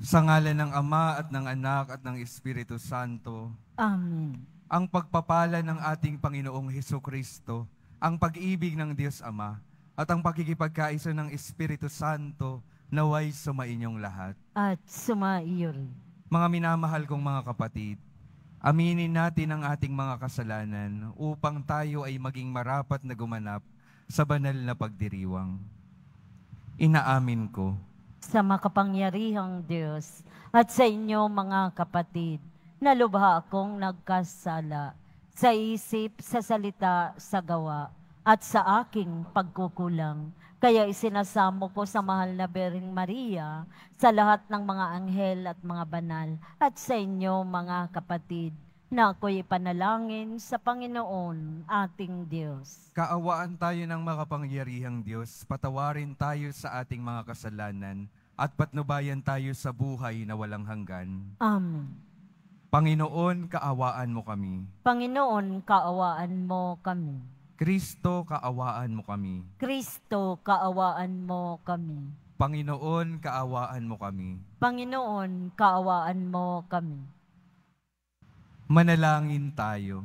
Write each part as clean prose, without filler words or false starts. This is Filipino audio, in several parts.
Sa ngalan ng Ama at ng Anak at ng Espiritu Santo. Amen. Ang pagpapala ng ating Panginoong Hesukristo, ang pag-ibig ng Diyos Ama, at ang pakikipagkaisa ng Espiritu Santo naway sumainyong lahat. At sumaiyo rin. Mga minamahal kong mga kapatid, aminin natin ang ating mga kasalanan upang tayo ay maging marapat na gumanap sa banal na pagdiriwang. Inaamin ko Sa makapangyarihang Diyos at sa inyo mga kapatid, na lubha akong nagkasala sa isip, sa salita, sa gawa, at sa aking pagkukulang. Kaya isinasamo ko sa mahal na Birheng Maria, sa lahat ng mga anghel at mga banal, at sa inyo mga kapatid, na ako'y ipanalangin sa Panginoon ating Diyos. kaawaan tayo ng makapangyarihang Diyos, patawarin tayo sa ating mga kasalanan, at patnubayan tayo sa buhay na walang hanggan. Amen. Panginoon, kaawaan mo kami. Panginoon, kaawaan mo kami. Kristo, kaawaan mo kami. Kristo, kaawaan mo kami. Panginoon, kaawaan mo kami. Panginoon, kaawaan mo kami. Manalangin tayo.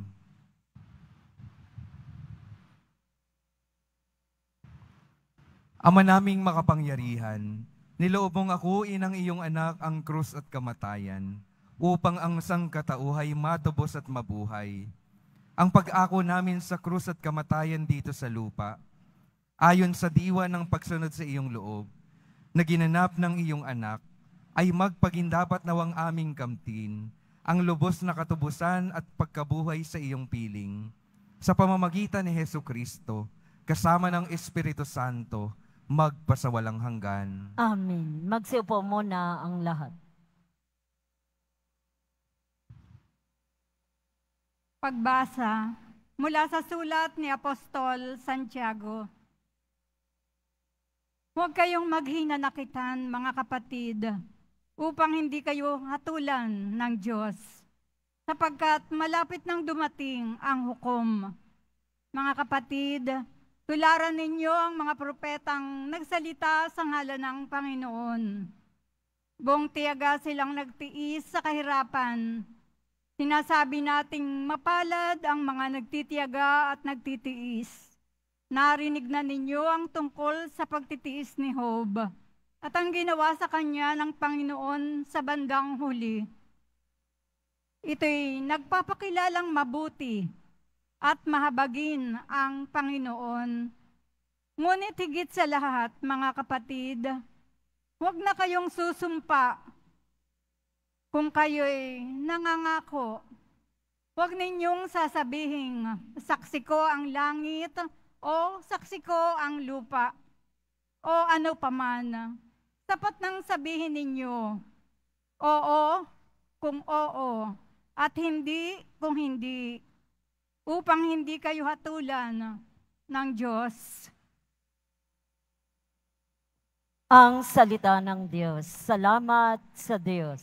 Ama naming makapangyarihan, niloob mong akuin ang iyong anak ang krus at kamatayan, upang ang sangkatauhay matubos at mabuhay. Ang pag-ako namin sa krus at kamatayan dito sa lupa, ayon sa diwa ng pagsunod sa iyong loob, na ginanap ng iyong anak, ay magpagindapat nawang aming kamtin, ang lubos na katubusan at pagkabuhay sa iyong piling, sa pamamagitan ni Hesukristo, kasama ng Espiritu Santo, magpasawalang hanggan. Amen. Magsiupo muna ang lahat. Pagbasa mula sa sulat ni Apostol Santiago. Huwag kayong maghina-nakitan, mga kapatid, upang hindi kayo hatulan ng Diyos, sapagkat malapit nang dumating ang hukom. Mga kapatid, tularan ninyo ang mga propetang nagsalita sa ngalan ng Panginoon. Buong tiyaga silang nagtiis sa kahirapan. Sinasabi nating mapalad ang mga nagtitiyaga at nagtitiis. Narinig na ninyo ang tungkol sa pagtitiis ni Job at ang ginawa sa kanya ng Panginoon sa bandang huli. Ito'y nagpapakilalang mabuti at mahabagin ang Panginoon. Ngunit higit sa lahat, mga kapatid, huwag na kayong susumpa. Kung kayo'y nangangako, huwag ninyong sasabihing, saksi ko ang langit o saksi ko ang lupa o ano paman. Sapat nang sabihin ninyo, oo kung oo at hindi kung hindi, upang hindi kayo hatulan ng Diyos. Ang salita ng Diyos. Salamat sa Diyos.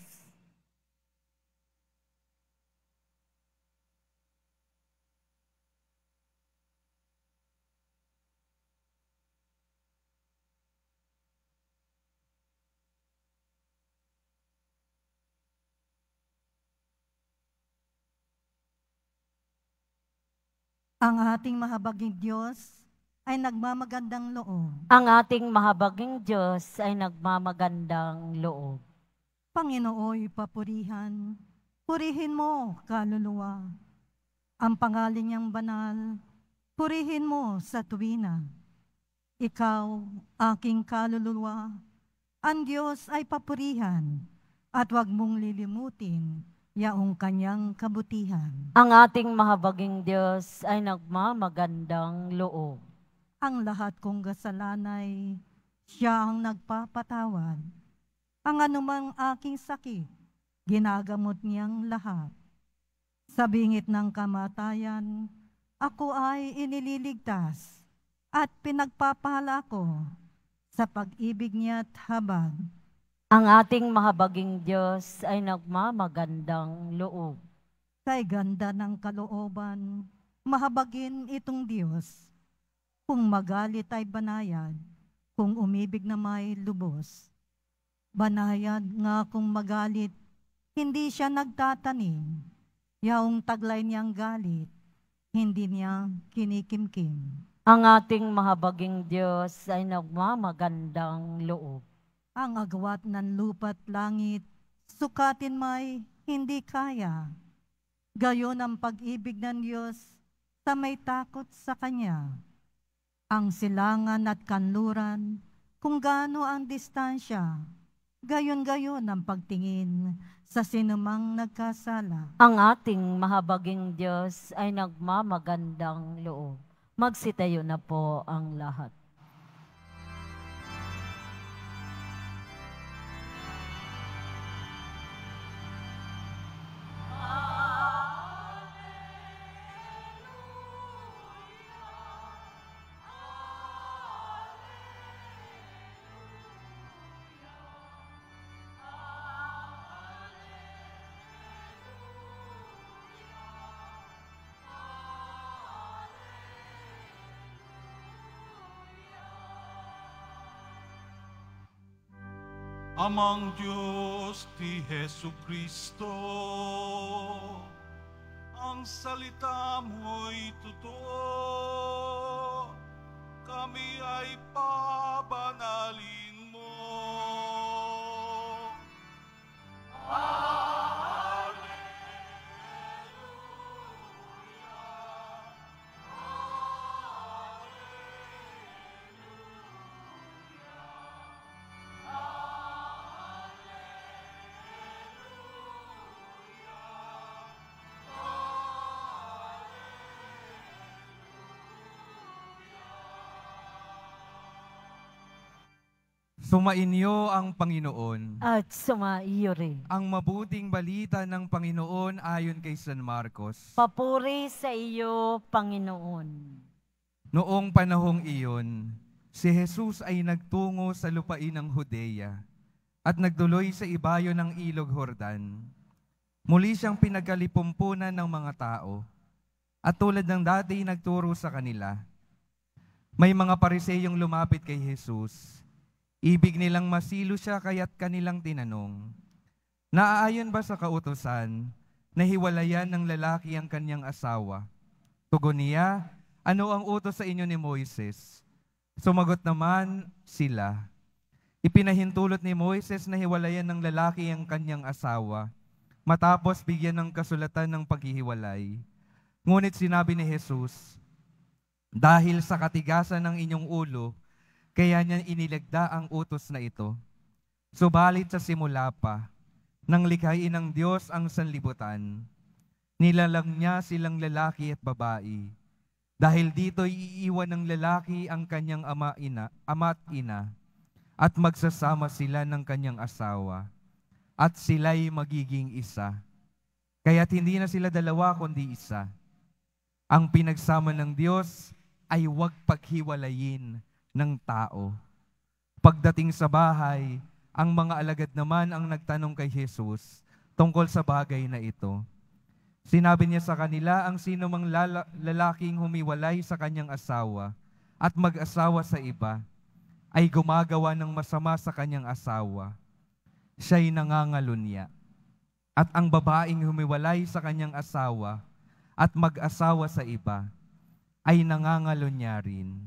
Ang ating mahabaging Diyos ay nagmamagandang loob. Ang ating mahabaging Diyos ay nagmamagandang loob. Panginooy papurihan, purihin mo, kaluluwa. Ang pangalan niyang banal, purihin mo sa tuwina. Ikaw, aking kaluluwa, ang Diyos ay papurihan, at huwag mong lilimutin yaong kanyang kabutihan. Ang ating mahabaging Diyos ay nagmamagandang loob. Ang lahat kong kasalanay, siya ang nagpapatawad. Ang anumang aking sakit, ginagamot niyang lahat. Sa bingit ng kamatayan, ako ay inililigtas at pinagpapala ko sa pag-ibig niya't habag. Ang ating mahabaging Diyos ay nagmamagandang loob. Kay ganda ng kalooban, mahabagin itong Diyos. Kung magalit ay banayad, kung umibig na may lubos. Banayad nga kung magalit, hindi siya nagtatanim. Yaong taglay niyang galit, hindi niya kinikimkim. Ang ating mahabaging Diyos ay nagmamagandang loob. Ang agawat ng lupa't langit, sukatin may hindi kaya. Gayon ang pag-ibig ng Diyos sa may takot sa Kanya. Ang silangan at kanluran, kung gaano ang distansya, gayon-gayon ang pagtingin sa sinumang nagkasala. Ang ating mahabaging Diyos ay nagmamagandang loob. Magsitayo na po ang lahat. Amang Diyos ti Jesucristo, ang salita mo'y totoo, kami ay pabanalin mo. Sumainyo ang Panginoon. At sumaiyo rin. Ang mabuting balita ng Panginoon ayon kay San Marcos. Papuri sa iyo, Panginoon. Noong panahong iyon, si Jesus ay nagtungo sa lupain ng Judea at nagduloy sa ibayo ng Ilog Jordan. Muli siyang pinagkalipumpunan ng mga tao at tulad ng dati nagturo sa kanila. May mga Pariseyong lumapit kay Jesus. Ibig nilang masilo siya kaya't kanilang tinanong, naaayon ba sa kautusan na hiwalayan ng lalaki ang kanyang asawa? Tugon niya, ano ang utos sa inyo ni Moises? Sumagot naman sila, ipinahintulot ni Moises na hiwalayan ng lalaki ang kanyang asawa, matapos bigyan ng kasulatan ng paghihiwalay. Ngunit sinabi ni Jesus, dahil sa katigasan ng inyong ulo, kaya niya inilagda ang utos na ito. Subalit sa simula pa, nang likhain ng Diyos ang sanlibutan, nilalang niya silang lalaki at babae. Dahil dito iiwan ng lalaki ang kanyang ama at ina, at magsasama sila ng kanyang asawa, at sila'y magiging isa. Kaya't hindi na sila dalawa kundi isa. Ang pinagsama ng Diyos ay huwag paghiwalayin ng tao. Pagdating sa bahay, ang mga alagad naman ang nagtanong kay Jesus tungkol sa bagay na ito. Sinabi niya sa kanila, ang sino mang lalaking humiwalay sa kanyang asawa at mag-asawa sa iba, ay gumagawa ng masama sa kanyang asawa. Siya'y nangangalunya. At ang babaeng humiwalay sa kanyang asawa at mag-asawa sa iba, ay nangangalunya rin.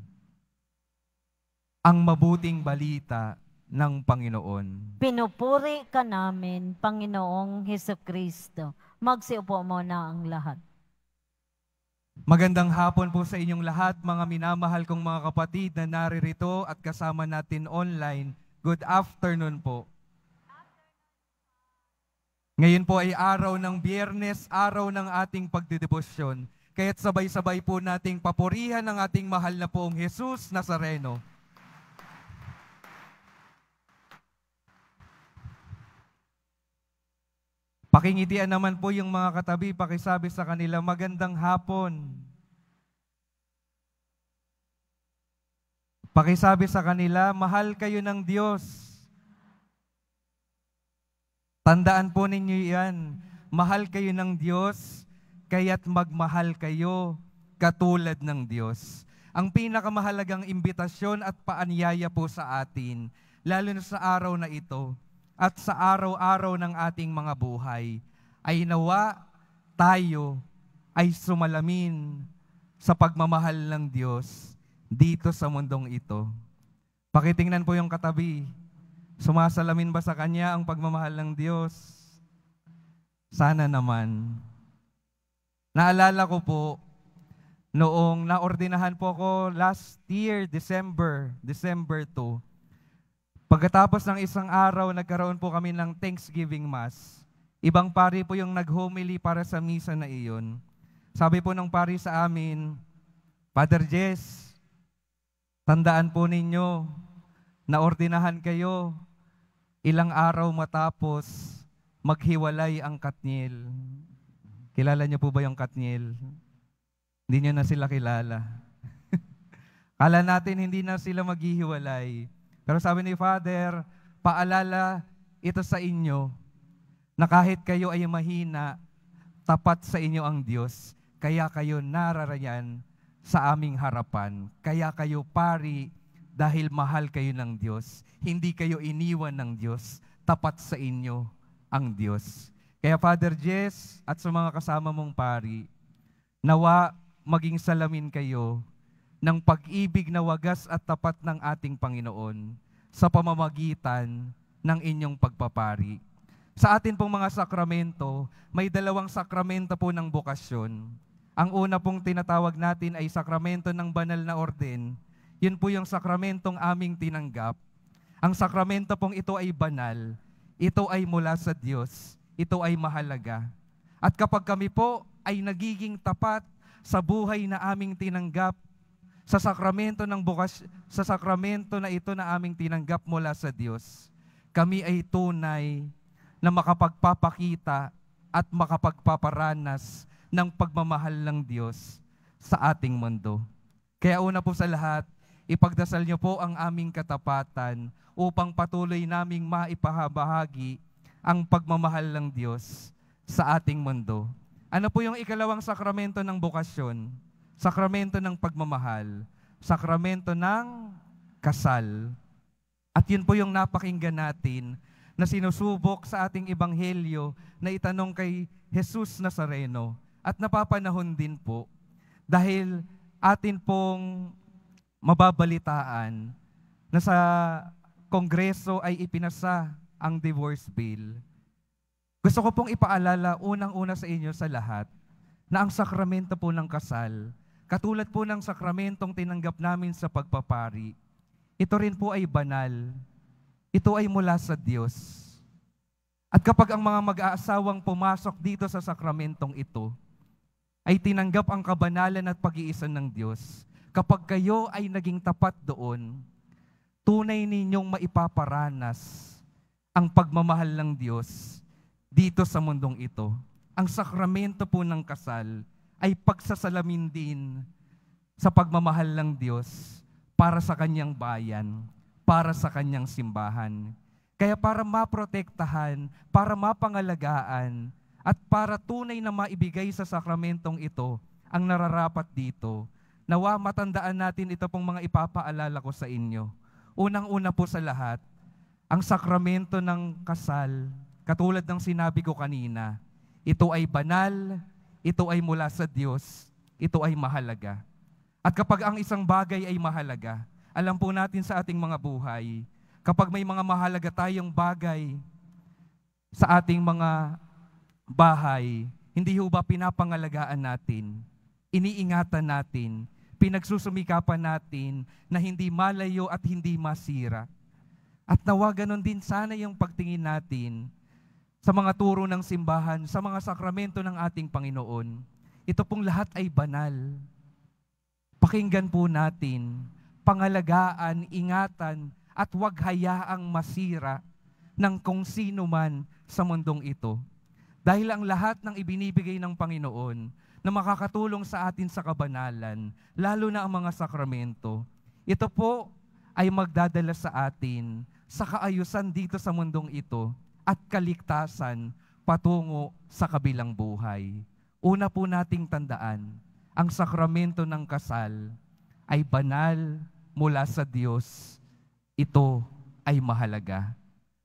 Ang mabuting balita ng Panginoon. Pinupuri ka namin, Panginoong Hesukristo. Magsiupo muna ang lahat. Magandang hapon po sa inyong lahat, mga minamahal kong mga kapatid na naririto at kasama natin online. Good afternoon po. Ngayon po ay araw ng Biyernes, araw ng ating pagdedebosyon. Kaya't sabay-sabay po nating papurihan ang ating mahal na poong Jesus Nazareno. Pakingitian naman po yung mga katabi, pakisabi sa kanila, magandang hapon. Pakisabi sa kanila, mahal kayo ng Diyos. Tandaan po ninyo yan, mahal kayo ng Diyos, kaya't magmahal kayo katulad ng Diyos. Ang pinakamahalagang imbitasyon at paanyaya po sa atin, lalo na sa araw na ito, at sa araw-araw ng ating mga buhay, ay nawa tayo ay sumalamin sa pagmamahal ng Diyos dito sa mundong ito. Pakitingnan po yung katabi. Sumasalamin ba sa Kanya ang pagmamahal ng Diyos? Sana naman. Naalala ko po, noong naordinahan po ako last year, December 2, pagkatapos ng isang araw, nagkaroon po kami ng Thanksgiving Mass. Ibang pari po yung nag-homily para sa misa na iyon. Sabi po ng pari sa amin, Father Jess, tandaan po ninyo, naordinahan kayo, ilang araw matapos, maghiwalay ang Katniel. Kilala niyo po ba yung Katniel? Hindi niyo na sila kilala. Kala natin hindi na sila maghihiwalay. Pero sabi ni Father, paalala ito sa inyo, na kahit kayo ay mahina, tapat sa inyo ang Diyos, kaya kayo nararayan sa aming harapan. Kaya kayo pari dahil mahal kayo ng Diyos. Hindi kayo iniwan ng Diyos. Tapat sa inyo ang Diyos. Kaya Father Jess at sa mga kasama mong pari, nawa maging salamin kayo ng pag-ibig na wagas at tapat ng ating Panginoon sa pamamagitan ng inyong pagpapari. Sa atin pong mga sakramento, may dalawang sakramento po ng bokasyon. Ang una pong tinatawag natin ay sakramento ng banal na orden. Yun po yung sakramentong aming tinanggap. Ang sakramento pong ito ay banal. Ito ay mula sa Diyos. Ito ay mahalaga. At kapag kami po ay nagiging tapat sa buhay na aming tinanggap, sa sakramento sa sakramento na ito na aming tinanggap mula sa Diyos, kami ay tunay na makapagpapakita at makapagpaparanas ng pagmamahal ng Diyos sa ating mundo. Kaya una po sa lahat, ipagdasal niyo po ang aming katapatan upang patuloy naming maipahabahagi ang pagmamahal ng Diyos sa ating mundo. Ano po yung ikalawang sakramento ng bokasyon? Sakramento ng pagmamahal. Sakramento ng kasal. At yun po yung napakinggan natin na sinusubok sa ating ebanghelyo na itanong kay Jesus Nazareno. At napapanahon din po dahil atin pong mababalitaan na sa Kongreso ay ipinasa ang divorce bill. Gusto ko pong ipaalala unang-una sa inyo sa lahat na ang sakramento po ng kasal, katulad po ng sakramentong tinanggap namin sa pagpapari, ito rin po ay banal. Ito ay mula sa Diyos. At kapag ang mga mag-aasawang pumasok dito sa sakramentong ito, ay tinanggap ang kabanalan at pag-iisa ng Diyos, kapag kayo ay naging tapat doon, tunay ninyong maipaparanas ang pagmamahal ng Diyos dito sa mundong ito. Ang sakramento po ng kasal ay pagsasalamin din sa pagmamahal ng Diyos para sa kanyang bayan, para sa kanyang simbahan. Kaya para maprotektahan, para mapangalagaan, at para tunay na maibigay sa sakramentong ito ang nararapat dito, nawa matandaan natin ito pong mga ipapaalala ko sa inyo. Unang-una po sa lahat, ang sakramento ng kasal, katulad ng sinabi ko kanina, ito ay banal, ito ay mula sa Diyos, ito ay mahalaga. At kapag ang isang bagay ay mahalaga, alam po natin sa ating mga buhay, kapag may mga mahalaga tayong bagay sa ating mga bahay, hindi ho ba pinapangalagaan natin, iniingatan natin, pinagsusumikapan natin na hindi malayo at hindi masira. At nawa ganon din sana yung pagtingin natin sa mga turo ng simbahan, sa mga sakramento ng ating Panginoon. Ito pong lahat ay banal. Pakinggan po natin, pangalagaan, ingatan, at huwag hayaang masira ng kung sino man sa mundong ito. Dahil ang lahat ng ibinibigay ng Panginoon na makakatulong sa atin sa kabanalan, lalo na ang mga sakramento, ito po ay magdadala sa atin sa kaayusan dito sa mundong ito at kaligtasan patungo sa kabilang buhay. Una po nating tandaan, ang sakramento ng kasal ay banal mula sa Diyos. Ito ay mahalaga.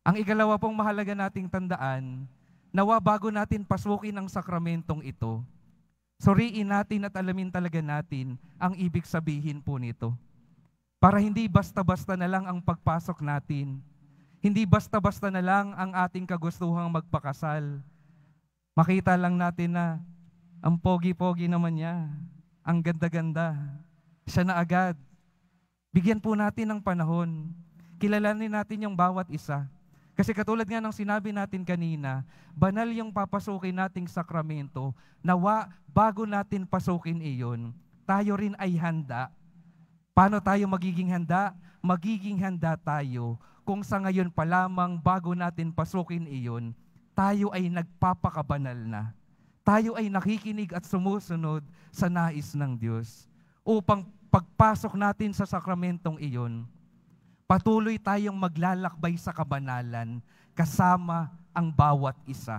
Ang ikalawa pong mahalaga nating tandaan, nawa bago natin pasukin ang sakramentong ito, suriin natin at alamin talaga natin ang ibig sabihin po nito. Para hindi basta-basta na lang ang pagpasok natin, hindi basta-basta na lang ang ating kagustuhang magpakasal. Makita lang natin na ang pogi-pogi naman niya, ang ganda-ganda, siya na agad. Bigyan po natin ng panahon. Kilalanin natin yung bawat isa. Kasi katulad nga ng sinabi natin kanina, banal yung papasukin nating sakramento, nawa bago natin pasukin iyon, tayo rin ay handa. Paano tayo magiging handa? Magiging handa tayo kung sa ngayon pa lamang bago natin pasukin iyon, tayo ay nagpapakabanal na. Tayo ay nakikinig at sumusunod sa nais ng Diyos. Upang pagpasok natin sa sakramentong iyon, patuloy tayong maglalakbay sa kabanalan kasama ang bawat isa.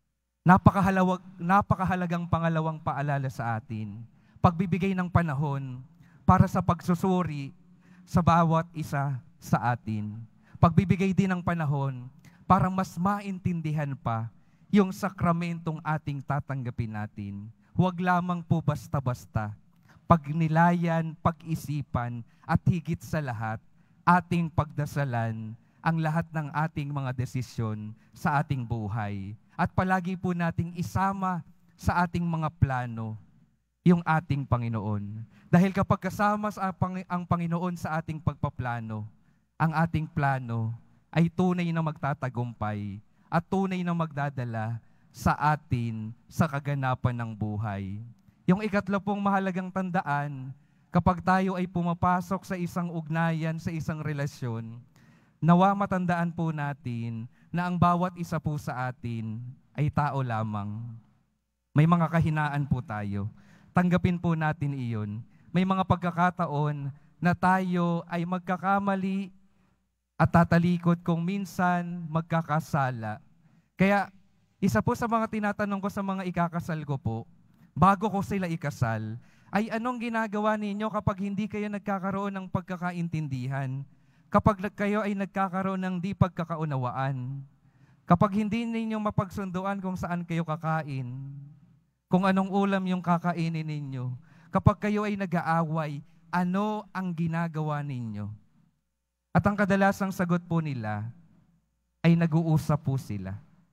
Napakahalagang pangalawang paalala sa atin, pagbibigay ng panahon para sa pagsusuri sa bawat isa sa atin. Pagbibigay din ng panahon para mas maintindihan pa yung sakramentong ating tatanggapin natin. Huwag lamang po basta-basta. Pagnilayan, pag-isipan, at higit sa lahat, ating pagdasalan ang lahat ng ating mga desisyon sa ating buhay. At palagi po nating isama sa ating mga plano yung ating Panginoon. Dahil kapag kasama ang Panginoon sa ating pagpaplano, ang ating plano ay tunay na magtatagumpay at tunay na magdadala sa atin sa kaganapan ng buhay. Yung ikatlo pong mahalagang tandaan, kapag tayo ay pumapasok sa isang ugnayan, sa isang relasyon, nawa matandaan po natin na ang bawat isa po sa atin ay tao lamang. May mga kahinaan po tayo. Tanggapin po natin iyon. May mga pagkakataon na tayo ay magkakamali at tatalikod kung minsan magkakasala. Kaya isa po sa mga tinatanong ko sa mga ikakasal ko po, bago ko sila ikasal, ay anong ginagawa ninyo kapag hindi kayo nagkakaroon ng pagkakaintindihan? Kapag kayo ay nagkakaroon ng di pagkakaunawaan? Kapag hindi ninyo mapagsunduan kung saan kayo kakain? Kung anong ulam yung kakainin ninyo? Kapag kayo ay nag-aaway, ano ang ginagawa ninyo? At ang kadalasang sagot po nila ay nag-uusap po sila.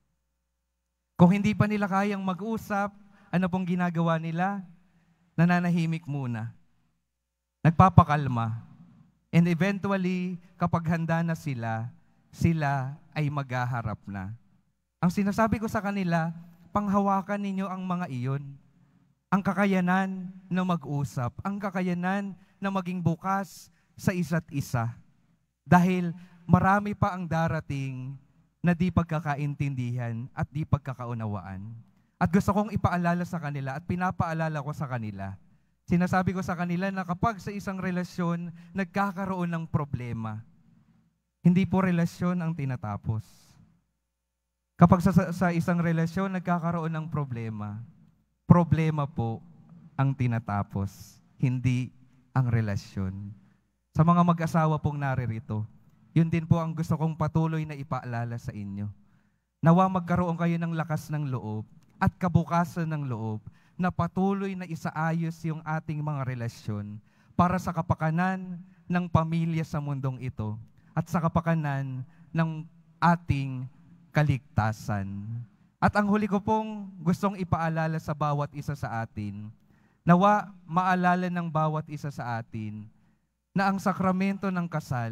Kung hindi pa nila kayang mag-usap, ano pong ginagawa nila? Nananahimik muna. Nagpapakalma. And eventually, kapag handa na sila, sila ay maghaharap na. Ang sinasabi ko sa kanila, panghawakan ninyo ang mga iyon. Ang kakayanan na mag-usap, ang kakayanan na maging bukas sa isa't isa. Dahil marami pa ang darating na di pagkakaintindihan at di pagkakaunawaan. At gusto kong ipaalala sa kanila at pinapaalala ko sa kanila. Sinasabi ko sa kanila na kapag sa isang relasyon nagkakaroon ng problema, hindi po relasyon ang tinatapos. Kapag sa isang relasyon nagkakaroon ng problema, problema po ang tinatapos, hindi ang relasyon. Sa mga mag-asawa pong naririto, yun din po ang gusto kong patuloy na ipaalala sa inyo. Nawa magkaroon kayo ng lakas ng loob at kabukasan ng loob na patuloy na isaayos yung ating mga relasyon para sa kapakanan ng pamilya sa mundong ito at sa kapakanan ng ating kaligtasan. At ang huli ko pong gustong ipaalala sa bawat isa sa atin, nawa maalala ng bawat isa sa atin na ang sakramento ng kasal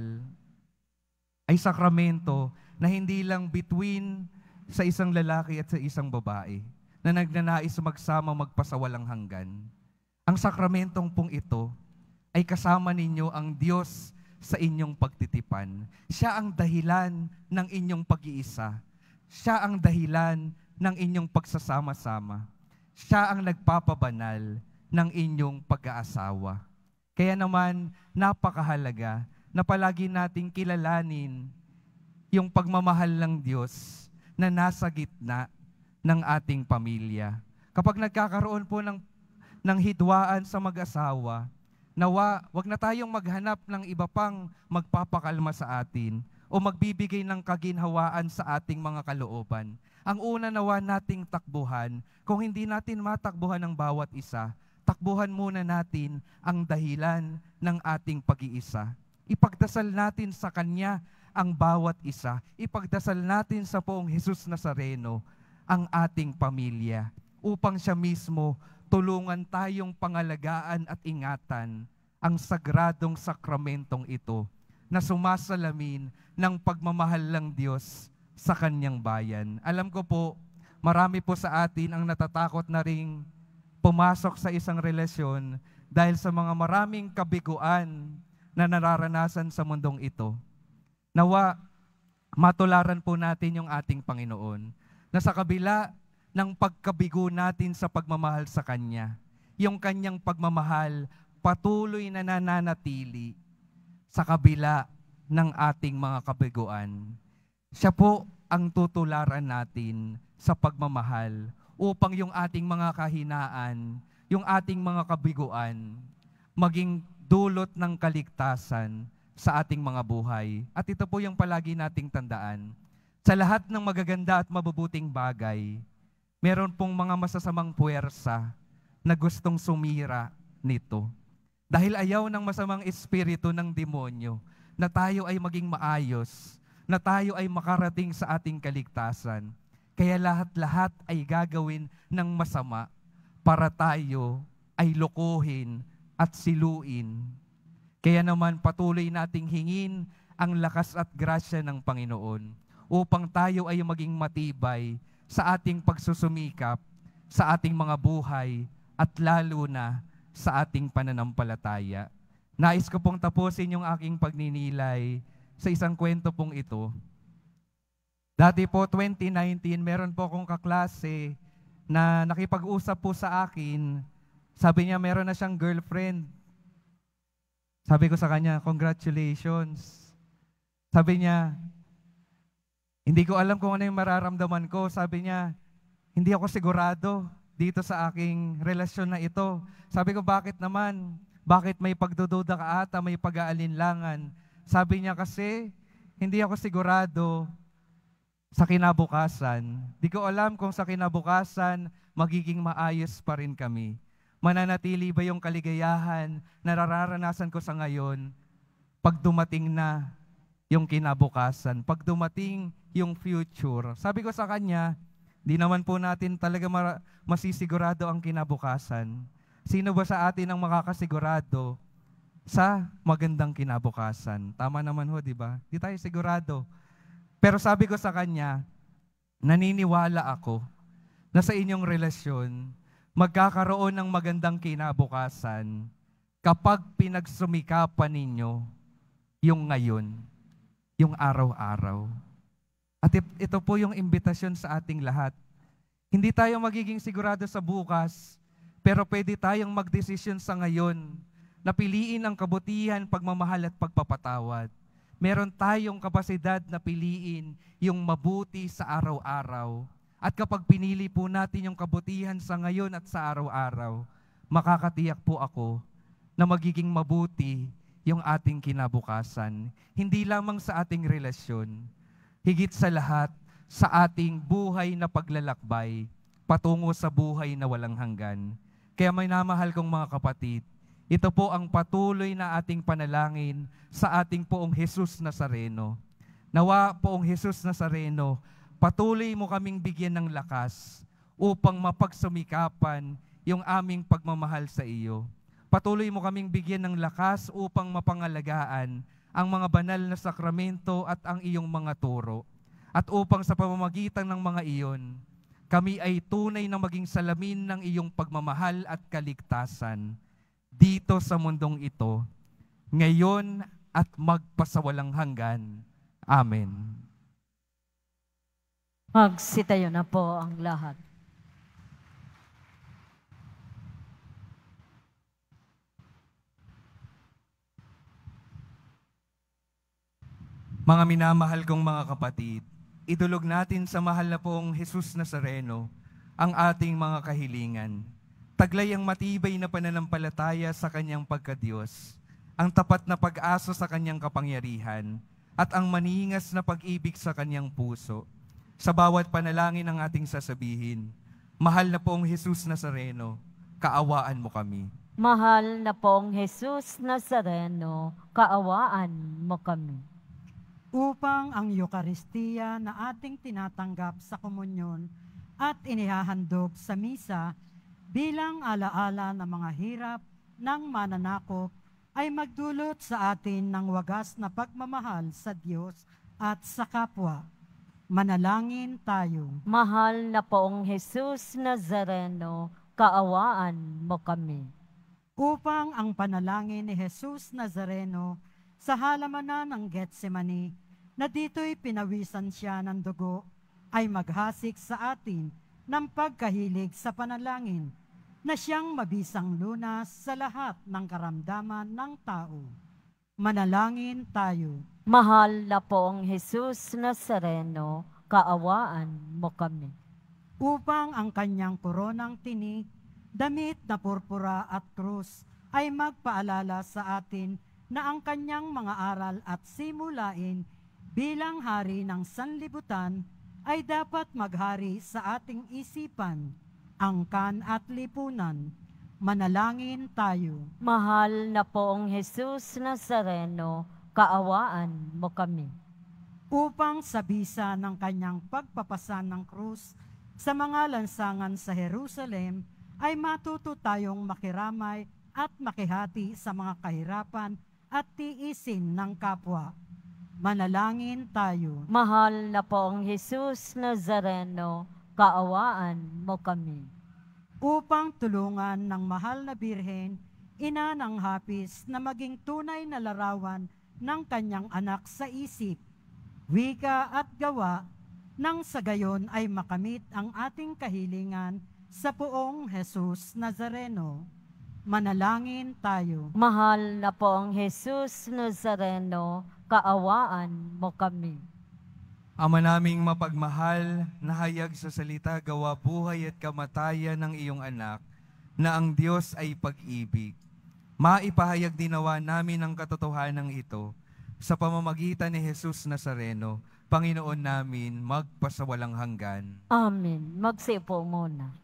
ay sakramento na hindi lang between sa isang lalaki at sa isang babae na nagnanais magsama magpasawalang hanggan. Ang sakramentong pong ito ay kasama ninyo ang Diyos sa inyong pagtitipan. Siya ang dahilan ng inyong pag-iisa. Siya ang dahilan ng inyong pagsasama-sama. Siya ang nagpapabanal ng inyong pag-aasawa. Kaya naman, napakahalaga na palagi nating kilalanin yung pagmamahal ng Diyos na nasa gitna ng ating pamilya. Kapag nagkakaroon po ng hidwaan sa mag-asawa, nawa, wag na tayong maghanap ng iba pang magpapakalma sa atin o magbibigay ng kaginhawaan sa ating mga kalooban. Ang una nawa nating takbuhan, kung hindi natin matakbuhan ng bawat isa, takbuhan muna natin ang dahilan ng ating pag-iisa. Ipagdasal natin sa Kanya ang bawat isa. Ipagdasal natin sa Poong Jesus Nazareno ang ating pamilya upang siya mismo tulungan tayong pangalagaan at ingatan ang sagradong sakramentong ito na sumasalamin ng pagmamahal ng Diyos sa Kanyang bayan. Alam ko po, marami po sa atin ang natatakot na ring pumasok sa isang relasyon dahil sa mga maraming kabiguan na nararanasan sa mundong ito. Nawa, matularan po natin yung ating Panginoon na sa kabila ng pagkabigo natin sa pagmamahal sa Kanya, yung Kanyang pagmamahal patuloy na nananatili sa kabila ng ating mga kabiguan. Siya po ang tutularan natin sa pagmamahal upang yung ating mga kahinaan, yung ating mga kabiguan, maging dulot ng kaligtasan sa ating mga buhay. At ito po yung palagi nating tandaan. Sa lahat ng magaganda at mabubuting bagay, meron pong mga masasamang puwersa na gustong sumira nito. Dahil ayaw ng masamang espiritu ng demonyo na tayo ay maging maayos, na tayo ay makarating sa ating kaligtasan. Kaya lahat-lahat ay gagawin ng masama para tayo ay lokohin at siluin. Kaya naman patuloy nating hingin ang lakas at grasya ng Panginoon upang tayo ay maging matibay sa ating pagsusumikap, sa ating mga buhay, at lalo na sa ating pananampalataya. Nais ko pong tapusin yung aking pagninilay sa isang kwento pong ito. Dati po, 2019, meron po akong kaklase na nakipag-usap po sa akin. Sabi niya, meron na siyang girlfriend. Sabi ko sa kanya, congratulations. Sabi niya, hindi ko alam kung ano yung mararamdaman ko. Sabi niya, hindi ako sigurado dito sa aking relasyon na ito. Sabi ko, bakit naman? Bakit may pagdududa ka ata, may pag-aalinlangan? Sabi niya kasi, hindi ako sigurado sa kinabukasan. Di ko alam kung sa kinabukasan, magiging maayos pa rin kami. Mananatili ba yung kaligayahan na nararanasan ko sa ngayon pag dumating na yung kinabukasan, pag dumating yung future? Sabi ko sa kanya, di naman po natin talaga masisigurado ang kinabukasan. Sino ba sa atin ang makakasigurado sa magandang kinabukasan? Tama naman ho, di ba? Di tayo sigurado. Pero sabi ko sa kanya, naniniwala ako na sa inyong relasyon, magkakaroon ng magandang kinabukasan kapag pinagsumikapan ninyo yung ngayon, yung araw-araw. At ito po yung imbitasyon sa ating lahat. Hindi tayo magiging sigurado sa bukas, pero pwede tayong magdesisyon sa ngayon na piliin ang kabutihan, pagmamahal at pagpapatawad. Meron tayong kapasidad na piliin yung mabuti sa araw-araw. At kapag pinili po natin yung kabutihan sa ngayon at sa araw-araw, makakatiyak po ako na magiging mabuti yung ating kinabukasan. Hindi lamang sa ating relasyon, higit sa lahat sa ating buhay na paglalakbay patungo sa buhay na walang hanggan. Kaya may namahal kong mga kapatid, ito po ang patuloy na ating panalangin sa ating Poong Jesus Nazareno. Nawa, Poong Jesus Nazareno, patuloy mo kaming bigyan ng lakas upang mapagsumikapan yung aming pagmamahal sa iyo. Patuloy mo kaming bigyan ng lakas upang mapangalagaan ang mga banal na sakramento at ang iyong mga turo. At upang sa pamamagitan ng mga iyon, kami ay tunay na maging salamin ng iyong pagmamahal at kaligtasan dito sa mundong ito, ngayon at magpasawalang hanggan. Amen. Magsitayo na po ang lahat. Mga minamahal kong mga kapatid, idulog natin sa mahal na Poong Jesus Nazareno ang ating mga kahilingan. Taglay ang matibay na pananampalataya sa Kanyang pagkadiyos, ang tapat na pag-asa sa Kanyang kapangyarihan, at ang maningas na pag-ibig sa kanyang puso. Sa bawat panalangin ng ating sasabihin, mahal na poong Jesus Nazareno, kaawaan mo kami. Mahal na poong Jesus Nazareno, kaawaan mo kami. Upang ang Eukaristiya na ating tinatanggap sa komunyon at inihahandog sa misa bilang alaala ng mga hirap ng mananakop ay magdulot sa atin ng wagas na pagmamahal sa Diyos at sa kapwa. Manalangin tayo. Mahal na poong Jesus Nazareno, kaawaan mo kami. Upang ang panalangin ni Jesus Nazareno sa halamanan ng Getsemani, na dito'y pinawisan siya ng dugo, ay maghasik sa atin ng pagkahilig sa panalangin, na siyang mabisang lunas sa lahat ng karamdaman ng tao. Manalangin tayo. Mahal na poong Jesus Nazareno, kaawaan mo kami. Upang ang kanyang koronang tinik, damit na purpura at krus, ay magpaalala sa atin na ang kanyang mga aral at simulain bilang hari ng sanlibutan ay dapat maghari sa ating isipan, angkan at lipunan. Manalangin tayo. Mahal na poong Jesus Nazareno, kaawaan mo kami. Upang sa bisa ng kanyang pagpapasan ng krus sa mga lansangan sa Jerusalem, ay matuto tayong makiramay at makihati sa mga kahirapan at tiisin ng kapwa. Manalangin tayo. Mahal na poong Jesus Nazareno, kaawaan mo kami. Upang tulungan ng mahal na Birhen, ina ng hapis na maging tunay na larawan ng kanyang anak sa isip, wika at gawa, nang sa gayon ay makamit ang ating kahilingan sa poong Jesus Nazareno. Manalangin tayo. Mahal na poong Jesus Nazareno, kaawaan mo kami. Ama naming mapagmahal, nahayag sa salita, gawa, buhay at kamatayan ng iyong anak, na ang Diyos ay pag-ibig. Maipahayag dinawa namin ang katotohanan ito sa pamamagitan ni Jesus Nazareno, Panginoon namin, magpasawalang hanggan. Amen. Magsipo muna.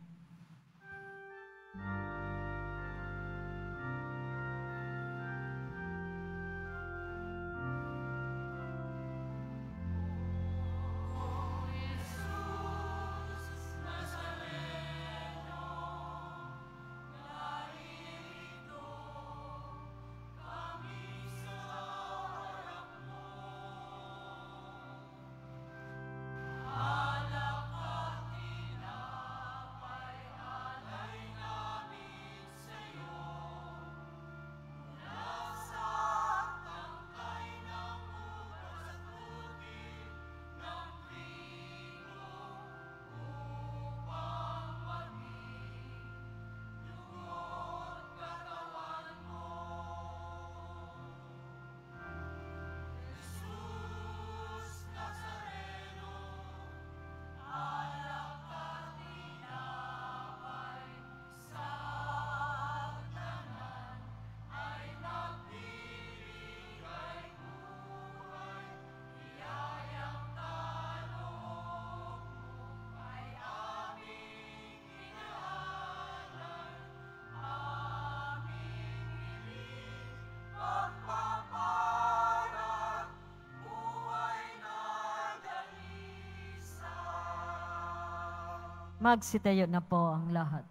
Magsitayo na po ang lahat.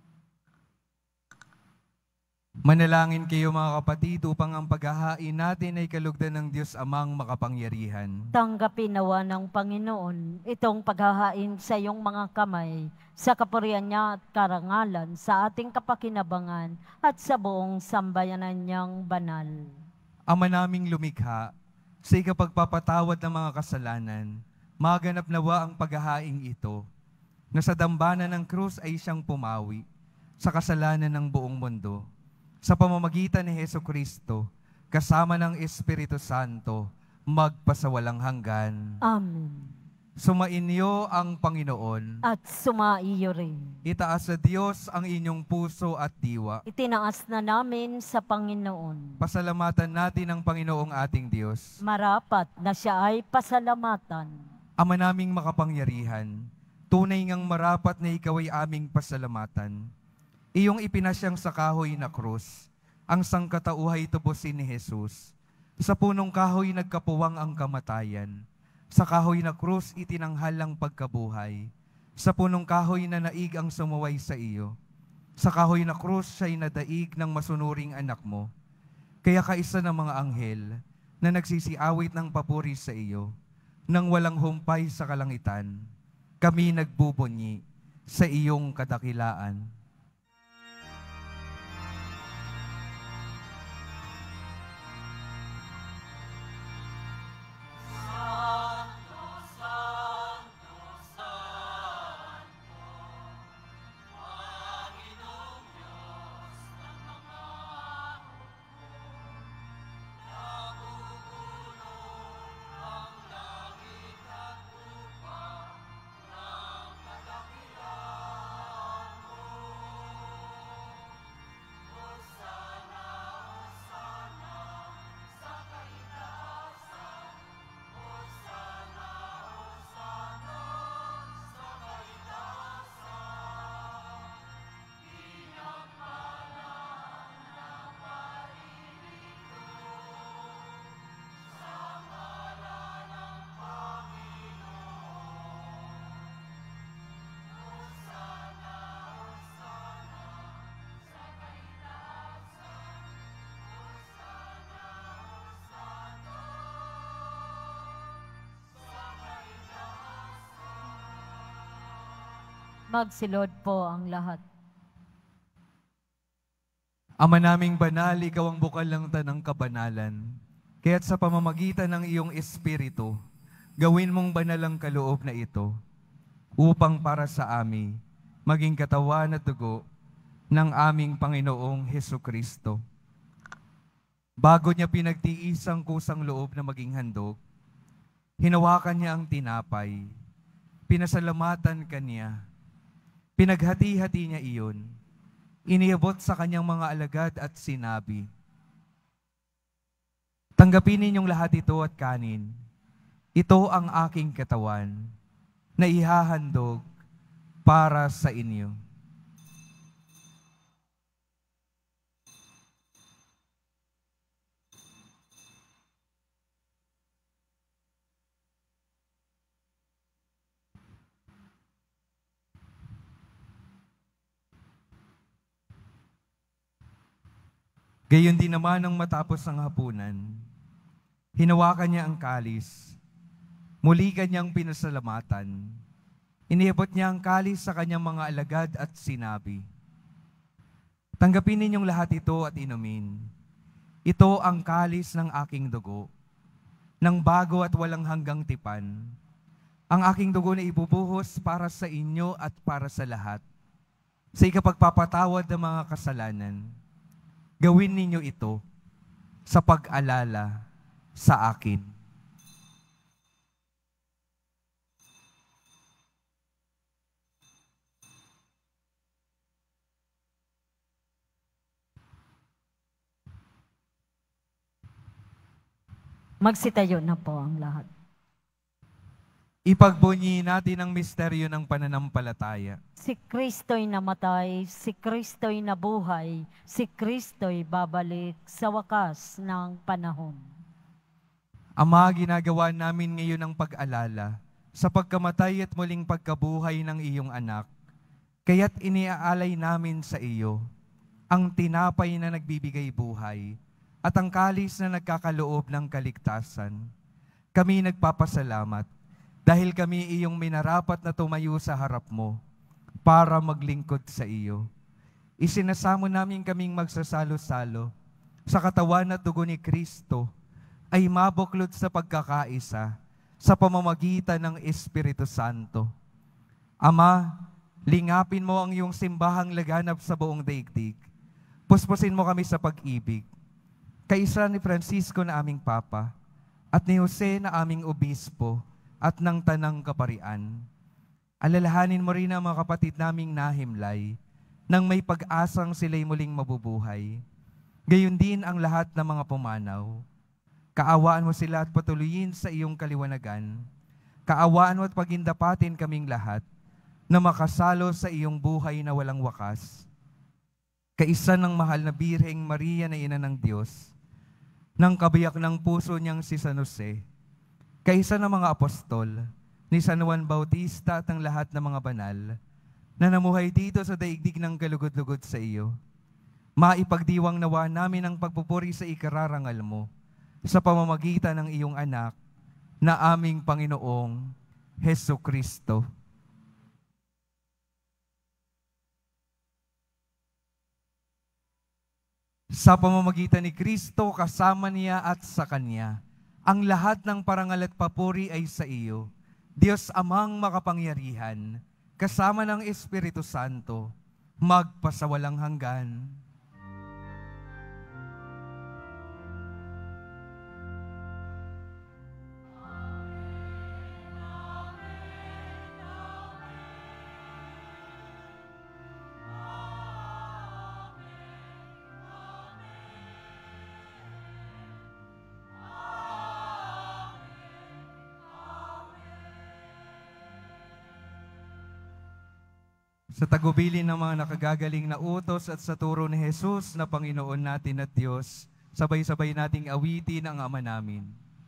Manalangin kayo mga kapatid upang ang paghahain natin ay kalugdan ng Diyos Amang makapangyarihan. Tanggapin nawa ng Panginoon itong paghahain sa iyong mga kamay, sa kapurihan niya at karangalan, sa ating kapakinabangan at sa buong sambayanan niyang banal. Ama naming lumikha, sa ikapagpapatawad ng mga kasalanan, maganap nawa ang paghahaing ito, na sa dambana ng krus ay siyang pumawi sa kasalanan ng buong mundo. Sa pamamagitan ni Jesucristo, kasama ng Espiritu Santo, magpasawalang hanggan. Amen. Sumainyo ang Panginoon. At sumaiyo rin. Itaas sa Diyos ang inyong puso at diwa. Itinaas na namin sa Panginoon. Pasalamatan natin ang Panginoong ating Diyos. Marapat na siya ay pasalamatan. Ama naming makapangyarihan, tunay ngang marapat na ikaw ay aming pasalamatan. Iyong ipinasyang sa kahoy na krus, ang sangkatauhay tubusin ni Jesus. Sa punong kahoy nagkapuwang ang kamatayan. Sa kahoy na krus itinanghal ang pagkabuhay. Sa punong kahoy na naig ang sumuway sa iyo. Sa kahoy na krus siya'y nadaig ng masunuring anak mo. Kaya kaisa ng mga anghel na nagsisiawit ng papuri sa iyo, nang walang humpay sa kalangitan, kami nagbubunyi sa iyong kadakilaan. Magsilod po ang lahat. Ama naming banal, ikaw ang bukal ng tanang kabanalan. Kaya't sa pamamagitan ng iyong Espiritu, gawin mong banal ang kaloob na ito, upang para sa amin, maging katawan at dugo ng aming Panginoong Hesukristo. Bago niya pinagtiis ang kusang loob na maging handog, hinawakan niya ang tinapay, pinasalamatan kanya, pinaghati-hati niya iyon, iniabot sa kanyang mga alagad at sinabi, "Tanggapin ninyong lahat ito at kanin. Ito ang aking katawan na ihahandog para sa inyo." Gayon din naman nang matapos ang hapunan, hinawakan niya ang kalis, muli kanyang pinasalamatan, iniabot niya ang kalis sa kanyang mga alagad at sinabi, "Tanggapin ninyong lahat ito at inumin. Ito ang kalis ng aking dugo, ng bago at walang hanggang tipan. Ang aking dugo na ibubuhos para sa inyo at para sa lahat, sa ikapagpapatawad ng mga kasalanan. Gawin ninyo ito sa pag-alala sa akin." Magsitayo na po ang lahat. Ipagbunyi natin ang misteryo ng pananampalataya. Si Kristo'y namatay, si Kristo'y nabuhay, si Kristo'y babalik sa wakas ng panahon. Ama, ginagawa namin ngayon ang pag-alala sa pagkamatay at muling pagkabuhay ng iyong anak. Kaya't iniaalay namin sa iyo ang tinapay na nagbibigay buhay at ang kalis na nagkakaloob ng kaligtasan. Kami nagpapasalamat dahil kami iyong minarapat na tumayo sa harap mo para maglingkod sa iyo. Isinasamo namin kaming magsasalo-salo sa katawan at dugo ni Kristo ay mabuklod sa pagkakaisa sa pamamagitan ng Espiritu Santo. Ama, lingapin mo ang iyong simbahang laganap sa buong daigdig. Puspusin mo kami sa pag-ibig. Kaisa ni Francisco na aming Papa at ni Jose na aming Obispo at ng tanang kaparian. Alalahanin mo rin ang mga kapatid naming nahimlay, nang may pag-asang sila'y muling mabubuhay. Gayon din ang lahat ng mga pumanaw. Kaawaan mo sila at patuloyin sa iyong kaliwanagan. Kaawaan mo at pagindapatin kaming lahat na makasalo sa iyong buhay na walang wakas. Kaisa ng mahal na Birheng Maria na Ina ng Diyos, ng kabiyak ng puso niyang si San Jose, kaisa ng mga apostol, ni San Juan Bautista at ang lahat ng mga banal na namuhay dito sa daigdig ng galugod-lugod sa iyo. Maipagdiwang nawa namin ang pagpupuri sa ikararangal mo sa pamamagitan ng iyong anak na aming Panginoong Hesukristo. Sa pamamagitan ni Kristo, kasama niya at sa Kanya, ang lahat ng parangal at papuri ay sa iyo, Diyos Amang makapangyarihan, kasama ng Espiritu Santo, magpasawalang hanggan. Sa tagubilin ng mga nakagagaling na utos at sa turo ni Jesus na Panginoon natin at Diyos, sabay-sabay nating awitin ang Ama namin.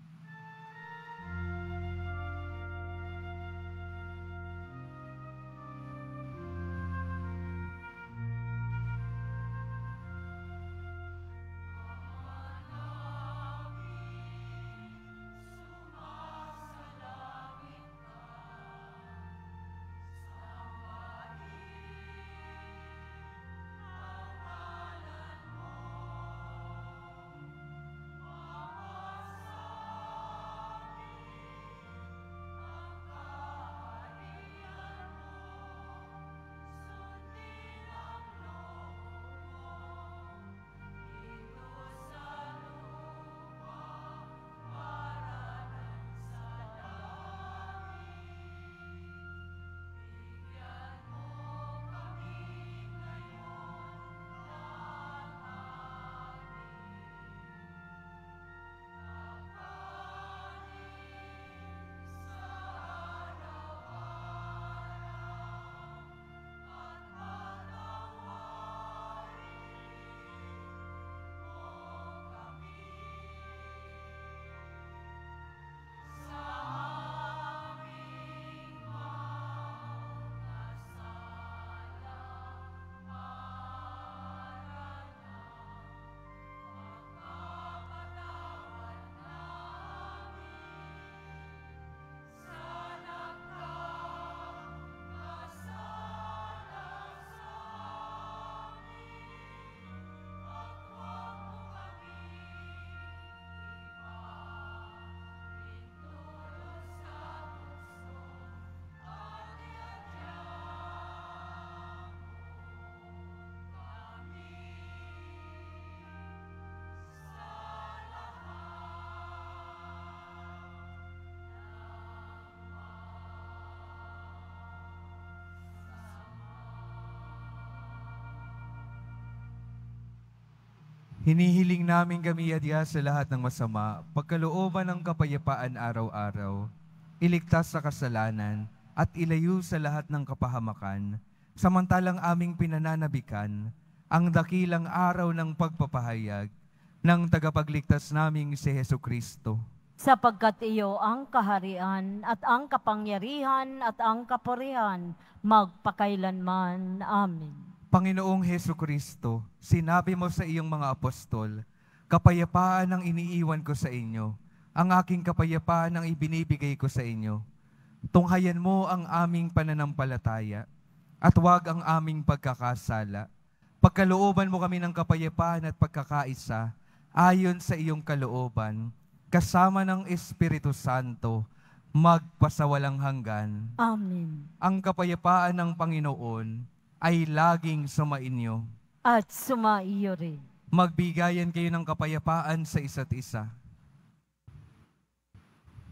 Hinihiling namin kami adya sa lahat ng masama, pagkalooban ng kapayapaan araw-araw, iligtas sa kasalanan, at ilayo sa lahat ng kapahamakan, samantalang aming pinananabikan ang dakilang araw ng pagpapahayag ng tagapagligtas naming si Hesukristo. Sapagkat iyo ang kaharian at ang kapangyarihan at ang kapurihan magpakailanman. Amen. Panginoong Hesukristo, sinabi mo sa iyong mga apostol, kapayapaan ang iniiwan ko sa inyo, ang aking kapayapaan ang ibinibigay ko sa inyo. Tunghayan mo ang aming pananampalataya at huwag ang aming pagkakasala. Pagkalooban mo kami ng kapayapaan at pagkakaisa ayon sa iyong kalooban, kasama ng Espiritu Santo, magpasawalang hanggan. Amen. Ang kapayapaan ng Panginoon ay laging sumainyo. At sumaiyo rin. Magbigayan kayo ng kapayapaan sa isa't isa.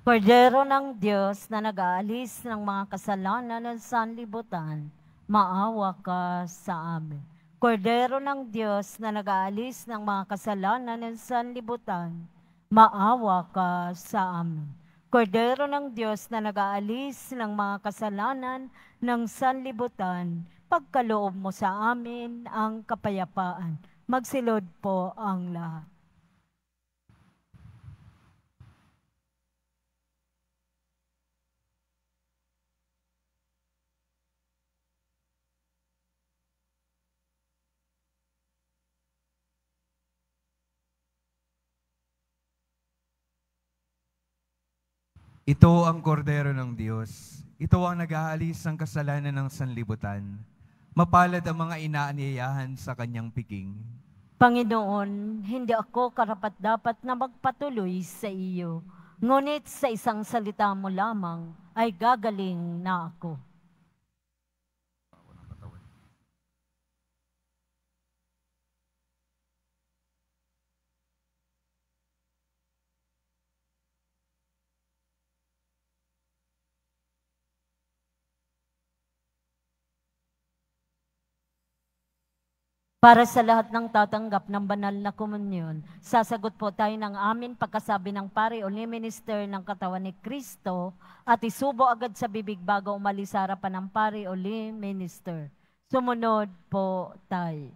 Kordero ng Diyos na nag-aalis ng mga kasalanan ng sanlibutan, maawa ka sa amin. Kordero ng Diyos na nag-aalis ng mga kasalanan ng sanlibutan, maawa ka sa amin. Kordero ng Diyos na nag-aalis ng mga kasalanan ng sanlibutan, pagkaloob mo sa amin ang kapayapaan. Magsilod po ang lahat. Ito ang kordero ng Diyos. Ito ang nag-aalis ng kasalanan ng sanlibutan. Mapalad ang mga inaanyayahan sa kanyang piking. Panginoon, hindi ako karapat-dapat na magpatuloy sa iyo. Ngunit sa isang salita mo lamang ay gagaling na ako. Para sa lahat ng tatanggap ng banal na komunyon, sasagot po tayo ng amin pagkasabi ng pari o ni minister ng katawan ni Kristo at isubo agad sa bibig bago umalis sa harapan ng pari o ni minister. Sumunod po tayo.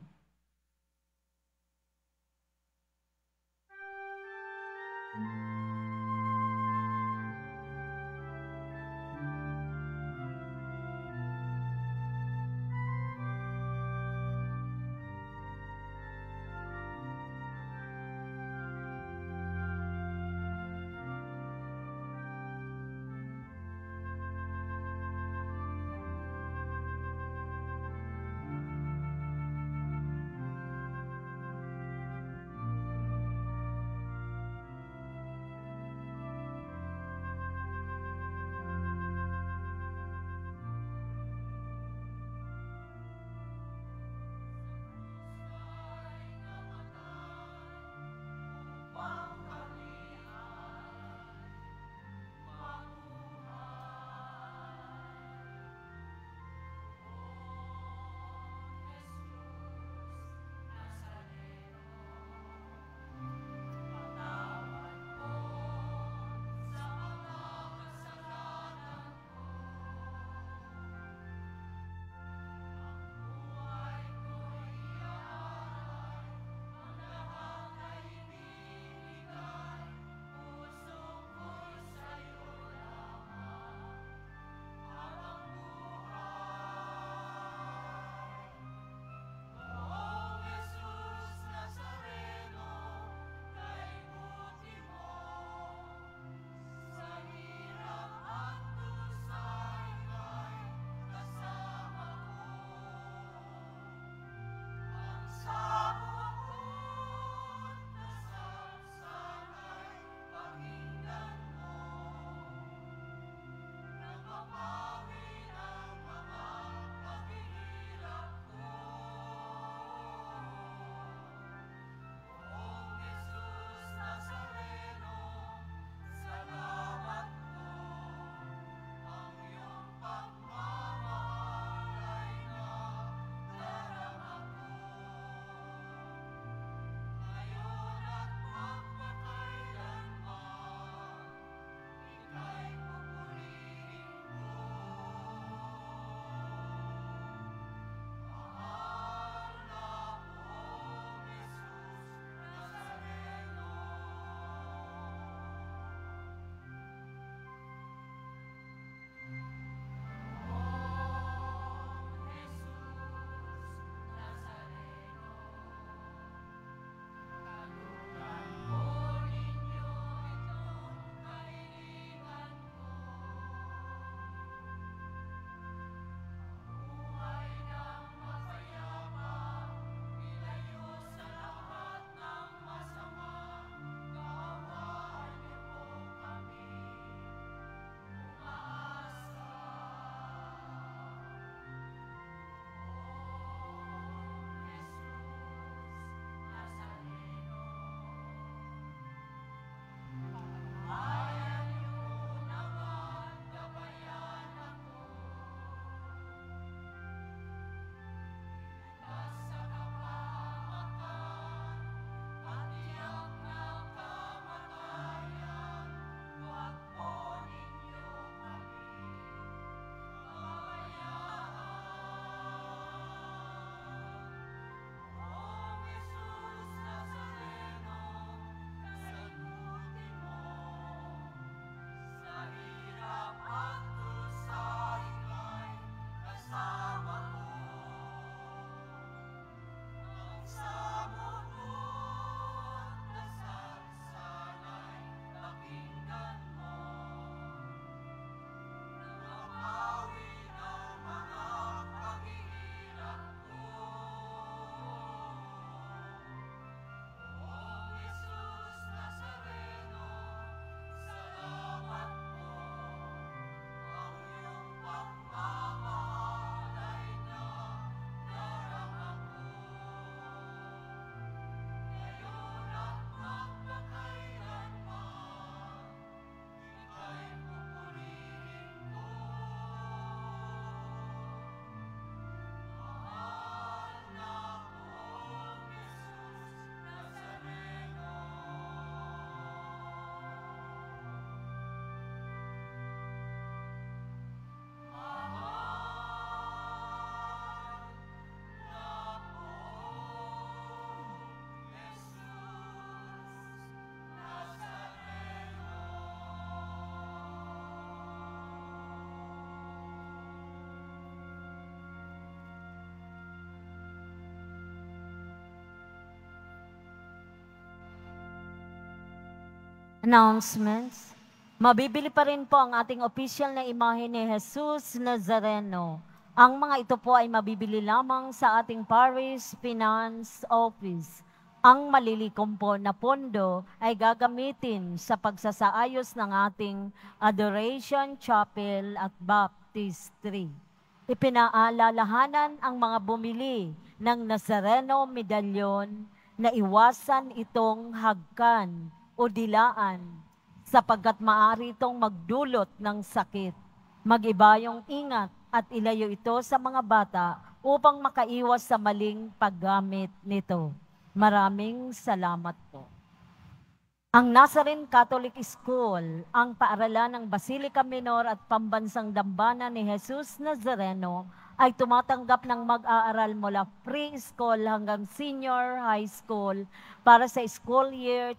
Announcements. Mabibili pa rin po ang ating official na imahe ni Jesus Nazareno. Ang mga ito po ay mabibili lamang sa ating Parish Finance Office. Ang malilikom po na pondo ay gagamitin sa pagsasaayos ng ating Adoration Chapel at Baptistry. Ipinaalalahanan ang mga bumili ng Nazareno medalyon na iwasan itong hagkan o dilaan sapagkat maaari itong magdulot ng sakit. Mag-ibayong ingat at ilayo ito sa mga bata upang makaiwas sa maling paggamit nito. Maraming salamat po. Ang Nazarene Catholic School, ang paaralan ng Basilica Minor at Pambansang Dambana ni Jesus Nazareno, ay tumatanggap ng mag-aaral mula preschool hanggang senior high school para sa school year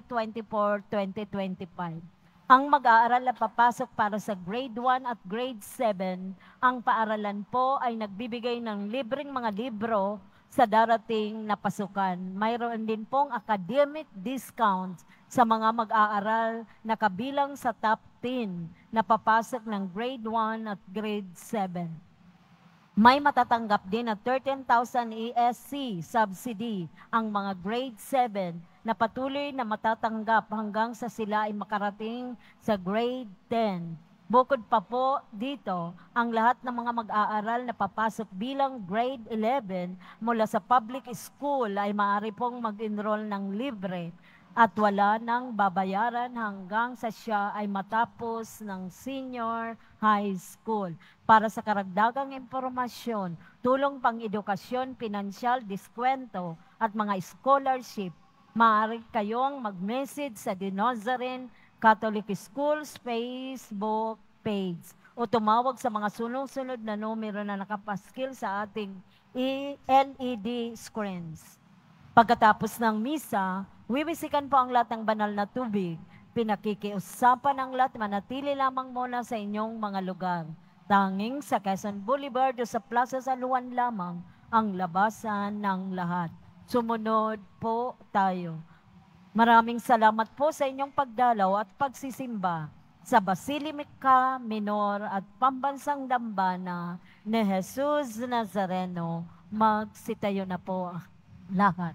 2024-2025. Ang mag-aaral na papasok para sa grade 1 at grade 7, ang paaralan po ay nagbibigay ng libreng mga libro sa darating na pasukan. Mayroon din pong academic discount sa mga mag-aaral na kabilang sa top 10 na papasok ng grade 1 at grade 7. May matatanggap din na 13,000 ESC subsidy ang mga grade 7 na patuloy na matatanggap hanggang sa sila ay makarating sa grade 10. Bukod pa po dito, ang lahat ng mga mag-aaral na papasok bilang grade 11 mula sa public school ay maaari pong mag-enroll ng libre at wala nang babayaran hanggang sa siya ay matapos ng senior high school. Para sa karagdagang impormasyon, tulong pang-edukasyon, pinansyal, diskwento at mga scholarship, maaari kayong mag-message sa The Nazarene Catholic Schools Facebook page o tumawag sa mga sunod-sunod na numero na nakapaskil sa ating LED screens. Pagkatapos ng misa, wiwisikan po ang lahat ng banal na tubig. Pinakikiusapan ang lahat, manatili lamang muna sa inyong mga lugar. Tanging sa Quezon Boulevard o sa Plaza San Juan lamang ang labasan ng lahat. Sumunod po tayo. Maraming salamat po sa inyong pagdalaw at pagsisimba sa Basilica Minor at Pambansang Dambana ni Jesus Nazareno. Magsitayo na po lahat.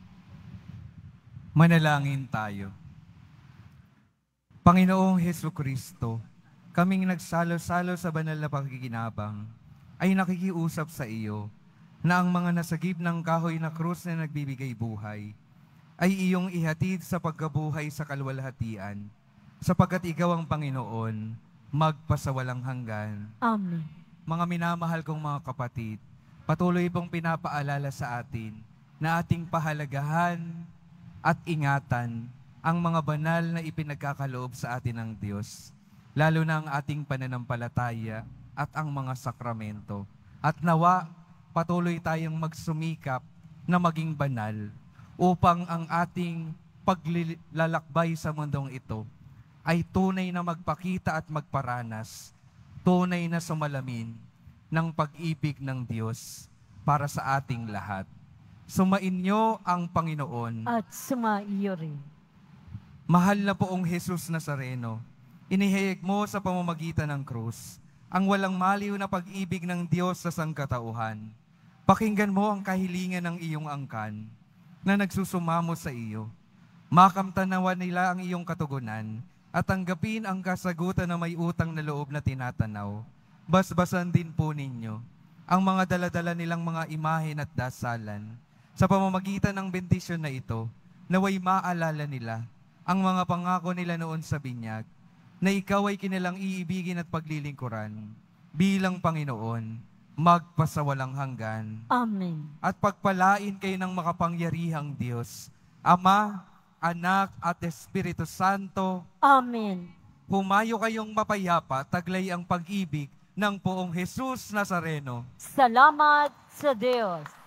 Manalangin tayo. Panginoong Hesukristo, kaming nagsalo-salo sa banal na pakikinabang, ay nakikiusap sa iyo na ang mga nasagip ng kahoy na krus na nagbibigay buhay ay iyong ihatid sa pagkabuhay sa kalwalhatian, sapagkat ikaw ang Panginoon, magpasawalang hanggan. Amen. Mga minamahal kong mga kapatid, patuloy pong pinapaalala sa atin na ating pahalagahan at ingatan ang mga banal na ipinagkakaloob sa atin ng Diyos, lalo na ang ating pananampalataya at ang mga sakramento. At nawa, patuloy tayong magsumikap na maging banal upang ang ating paglalakbay sa mundong ito ay tunay na magpakita at magparanas, tunay na sumalamin ng pag-ibig ng Diyos para sa ating lahat. Sumainyo ang Panginoon. At sumaiyo rin. Mahal na poong Jesus Nazareno, inihayag mo sa pamamagitan ng krus ang walang maliw na pag-ibig ng Diyos sa sangkatauhan. Pakinggan mo ang kahilingan ng iyong angkan na nagsusumamo sa iyo. Makamtanawan nila ang iyong katugunan at tanggapin ang kasagutan na may utang na loob na tinatanaw. Basbasan din po ninyo ang mga daladala nilang mga imahen at dasalan. Sa pamamagitan ng bendisyon na ito, naway maalala nila ang mga pangako nila noon sa binyag, na ikaw ay kinilang iibigin at paglilingkuran bilang Panginoon, magpasawalang hanggan. Amen. At pagpalain kayo ng makapangyarihang Diyos, Ama, Anak at Espiritu Santo. Amen. Humayo kayong mapayapa, taglay ang pag-ibig ng poong Jesus Nazareno. Salamat sa Diyos.